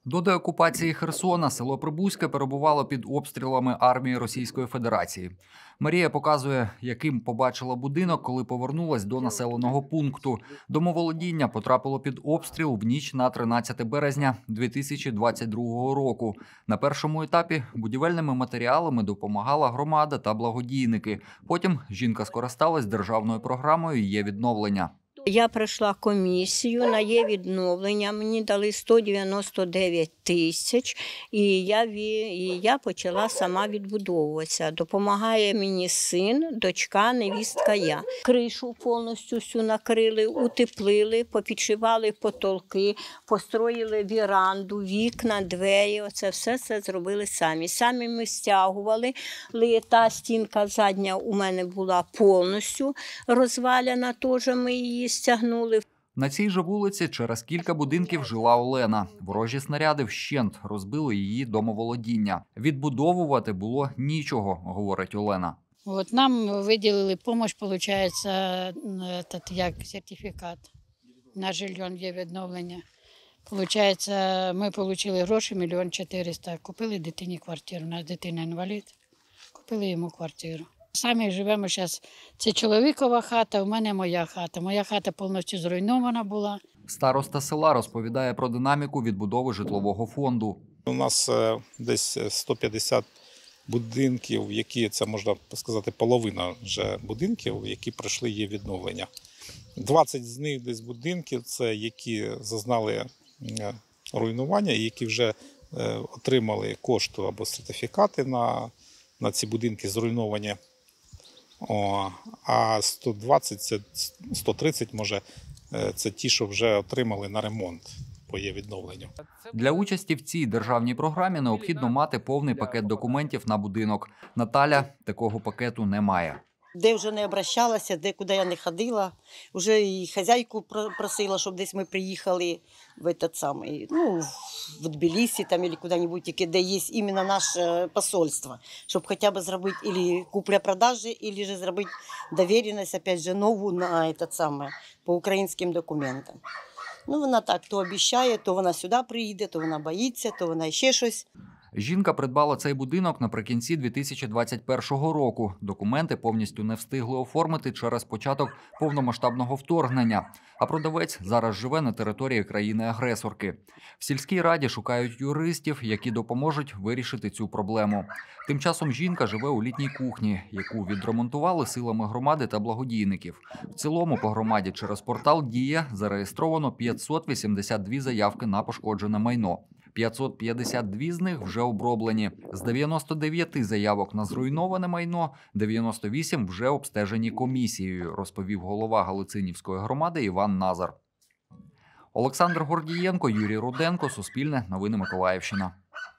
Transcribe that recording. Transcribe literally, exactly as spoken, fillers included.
До деокупації Херсона село Прибузьке перебувало під обстрілами армії Російської Федерації. Марія показує, яким побачила будинок, коли повернулась до населеного пункту. Домоволодіння потрапило під обстріл в ніч на тринадцяте березня дві тисячі двадцять другого року. На першому етапі будівельними матеріалами допомагала громада та благодійники. Потім жінка скористалась державною програмою «Є відновлення». Я пройшла комісію на є відновлення, мені дали сто дев'яносто дев'ять тисяч, і я, і я почала сама відбудовуватися. Допомагає мені син, дочка, невістка я. Кришу повністю всю накрили, утеплили, попідшивали потолки, построїли віранду, вікна, двері. Оце все це зробили самі. Самі ми стягували, та стінка задня у мене була повністю розвалена, теж ми її стягнули. На цій же вулиці через кілька будинків жила Олена. Ворожі снаряди вщент розбили її домоволодіння. Відбудовувати було нічого, говорить Олена. От нам виділили допомогу, виходить, як сертифікат на житло є відновлення. Виходить, ми отримали гроші, мільйон чотириста. Купили дитині квартиру, у нас дитина інвалід, купили йому квартиру. Самі живемо зараз, це чоловікова хата, у мене моя хата. Моя хата повністю зруйнована була. Староста села розповідає про динаміку відбудови житлового фонду. У нас десь сто п'ятдесят будинків, які, це можна сказати, половина вже будинків, які пройшли є відновлення. двадцять з них десь будинків, це які зазнали руйнування, які вже отримали кошти або сертифікати на, на ці будинки зруйновані. О, а сто двадцять, це сто тридцять, може, це ті, що вже отримали на ремонт по є відновленню. Для участі в цій державній програмі необхідно мати повний пакет документів на будинок. Наталя такого пакету не має. Де вже не обращалася, де куди я не ходила, вже і хазяйку просила, щоб десь ми приїхали в этот самий, ну, в Тбілісі там або куди-небудь, де є іменно наше посольство, щоб хоча б зробити або купля-продажі, або ж зробити довіреність, опять же, нову на этот самий, по українським документам. Ну, вона так то обіцяє, то вона сюди приїде, то вона боїться, то вона ще щось. Жінка придбала цей будинок наприкінці дві тисячі двадцять першого року. Документи повністю не встигли оформити через початок повномасштабного вторгнення. А продавець зараз живе на території країни-агресорки. В сільській раді шукають юристів, які допоможуть вирішити цю проблему. Тим часом жінка живе у літній кухні, яку відремонтували силами громади та благодійників. В цілому по громаді через портал «Дія» зареєстровано п'ятсот вісімдесят дві заявки на пошкоджене майно. п'ятсот п'ятдесят дві з них вже оброблені. З дев'яноста дев'яти заявок на зруйноване майно дев'яносто вісім вже обстежені комісією, розповів голова Галицинівської громади Іван Назар. Олександр Гордієнко, Юрій Руденко, Суспільне, Новини Миколаївщина.